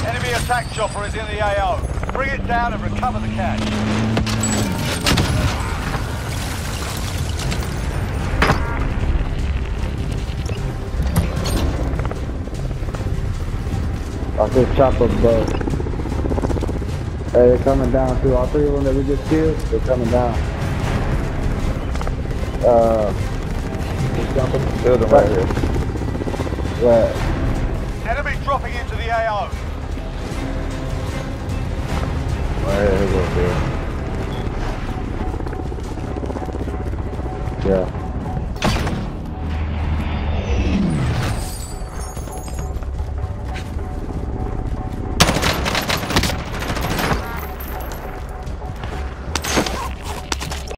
Enemy attack chopper is in the AO. Bring it down and recover the cash. Off this chopper, bro. Hey, they're coming down too. All three of them that we just killed, they're coming down. Killed them right here. What? Enemy dropping into the AO. Right here, here we go, Yeah.